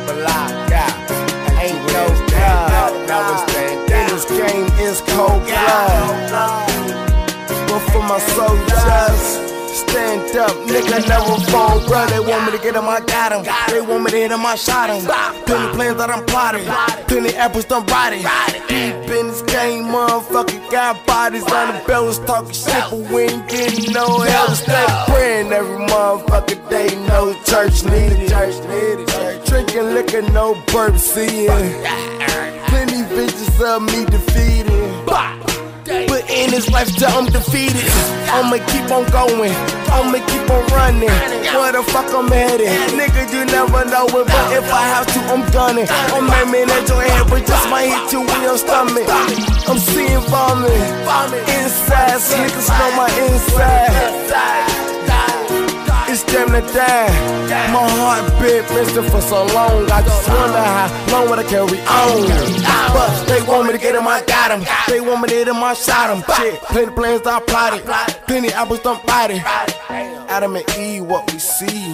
never lie. Yeah, ain't no God. Never stand down. In this game is cold blood. But for my soldiers, stand up, nigga, never fall, bro. They want me to get him, I got him. They want me to hit him, I shot him. Plenty plans that I'm plotting, plenty apples done riding. Deep in this game, motherfucker, got bodies on the bells talking shit, but we ain't getting no help. Stay praying every motherfucker day, no church needed. Drinking liquor, no burp seeing. Plenty bitches of me defeated. But in this life till I'm defeated, I'ma keep on going, I'ma keep on running. Where the fuck I'm headed? Nigga, you never know it, but if I have to, I'm gunning. I'm aiming at your head, but just might hit you in your stomach. I'm seeing vomit inside, so niggas know my inside. It's damn to die. My heart been missing for so long. I just wonder how long will I carry on. But they want me to get him, I got him. They want me to hit him, I shot him. Shit, plenty plans I plotted, plenty apples done body. Adam and Eve, what we see.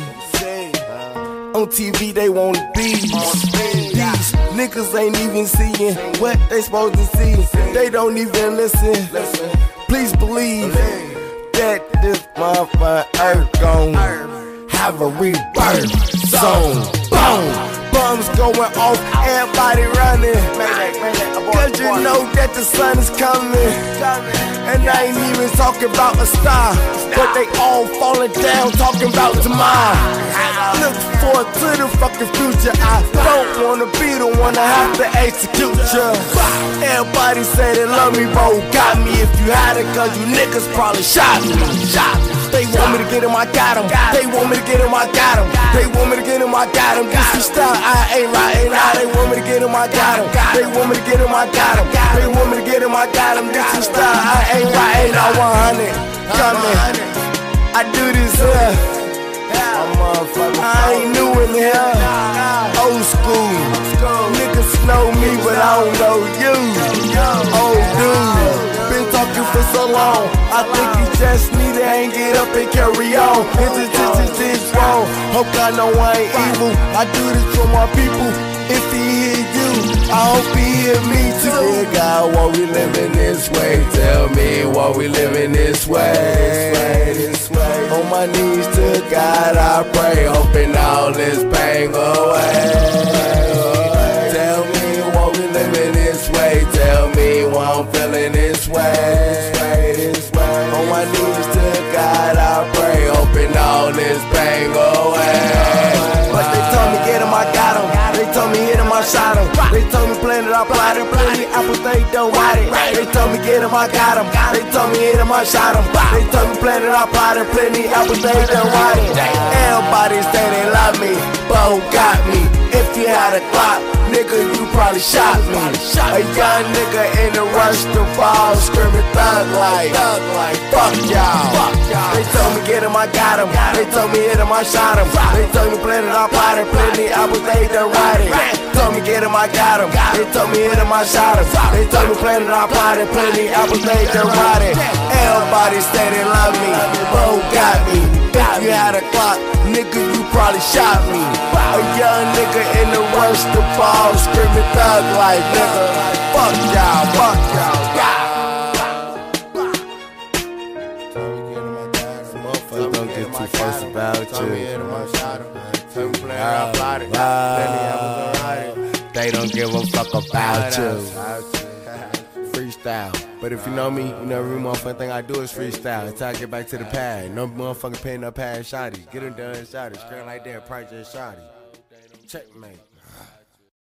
On TV they want these niggas ain't even seeing what they supposed to see. They don't even listen. Please believe that this motherfucker earth gon' have a rebirth zone. Boom, bombs going off, everybody running. Cause you know that the sun is coming. And I ain't even talking about a star, but they all falling down talking about tomorrow. Look forward to the fucking future. I don't wanna be the one to have to execute ya. Everybody say they love me, bro. Got me if you had it, cause you niggas probably shot me. They want me to get him, I got him. They want me to get him, I got him. They want me to get him, I got him. This is style, I ain't right now. They want me to get him, I got him. They want me to get him, I got him. They want me to get him, I got him. This is style, I ain't right now. 100 coming. I do this here. I ain't new in here. Old school. Niggas know me, but I don't know you. Old dude. Been talking for so long. I think you just need to hang it up and carry on. This wrong. Hope God know I ain't evil. I do this for my people. If he hear you, I hope he hear me too. Yeah, God, why we living this way? Tell me why we living this way. On my knees to God I pray, hoping all this pain go away. Tell me why we living this way. Tell me why I'm feeling this way. On my knees to God I pray, hoping all this pain go away. But they told me get him, I got him. They told me hit him, I shot him. They told me plan it, I plotted. Plenty apples, they don't ride it. They told me get him, I got him. They told me hit him, I shot him. They told me plan it, I plotted. Plenty apples, they don't ride it. Everybody say they love me, but who got me? If you had a clock, nigga, you probably shot me. A young nigga in the rush to fall, screaming thug like fuck y'all. They told me get him, I got him. They told me hit him, I shot him. They told me plan it, I plotted. Plenty apples, they done ride it. Told me get him, I got him. They told me hit him, I shot him. They told me plan it, I plotted. Plenty apples, they done ride it. Everybody say they love me, but who got me? If you had a clock, nigga, you probably shot me. A young nigga in the rush to fall, screaming thug like nigga. Fuck y'all, fuck y'all. Motherfuckers don't get too fussed about you. They don't give a fuck about you. Freestyle. But if you know me, you know every motherfucking thing I do is freestyle until I get back to the pad. No motherfucking paying no pad shotty. Get them done shotty. Scream like that, project shotty. Checkmate.